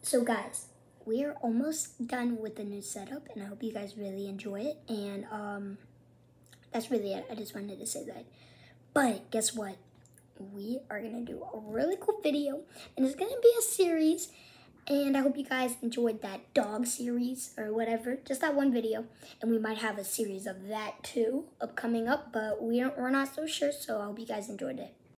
So guys, we are almost done with the new setup and I hope you guys really enjoy it. And that's really it. I just wanted to say that. But guess what? We are gonna do a really cool video and it's gonna be a series. And I hope you guys enjoyed that dog series or whatever, just that one video. And we might have a series of that too upcoming up, but we're not so sure. So I hope you guys enjoyed it.